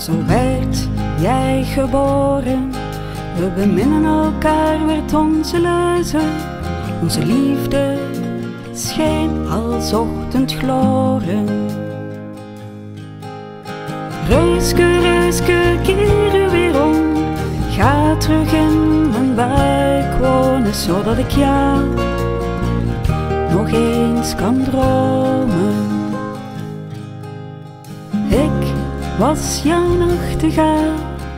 Zo werd jij geboren, we beminnen elkaar, werd onze leuze. Onze liefde scheen als ochtendgloren. Reuske, reuske, keer weer om. Ga terug in mijn buik wonen, zodat ik jou nog eens kan dromen. Ik was jouw nachtegaal,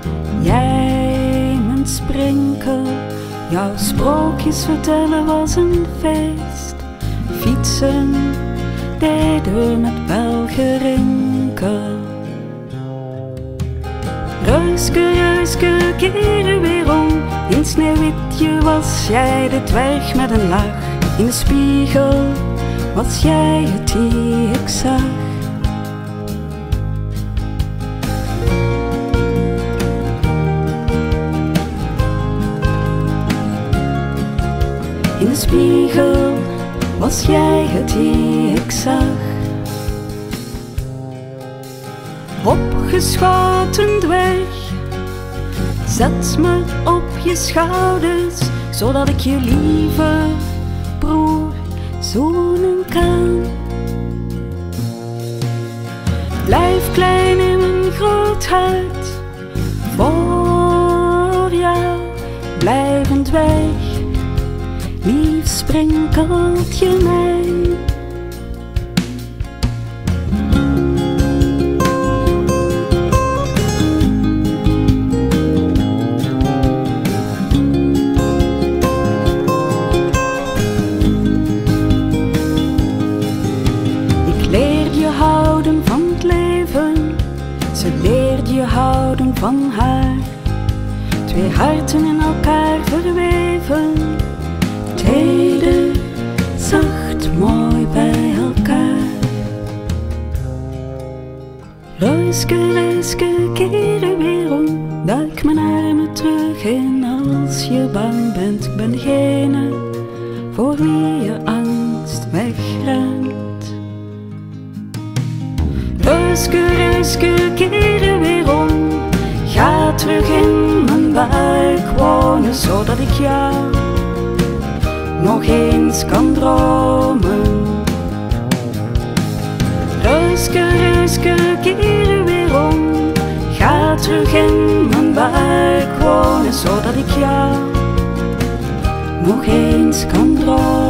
jij mijn sprinkel. Jouw sprookjes vertellen was een feest. Fietsen deden met belgerinkel. Reuske, reuske, keer weer om. In Sneeuwwitje was jij de dwerg met een lach. In de spiegel was jij het die ik zag. In de spiegel was jij het die ik zag. Opgeschoten dwerg, zet me op je schouders, zodat ik je lieve broer zoenen kan. Blijf klein in mijn groot hart, voor jou blijf een dwerg. Lief sprinkelt je mij. Ik leerde je houden van het leven, ze leerde je houden van haar. Twee harten in elkaar verweven, teder, zacht, mooi bij elkaar. Reuske, reuske, keer weer om. Duik mijn armen terug in als je bang bent. Ik ben degene voor wie je angst wegrent. Reuske, reuske, keer weer om. Ga terug in mijn buik wonen, zodat ik jou nog eens kan dromen. Reuske, reuske, keer weer om. Ga terug in mijn buik wonen, zodat ik jou nog eens kan dromen.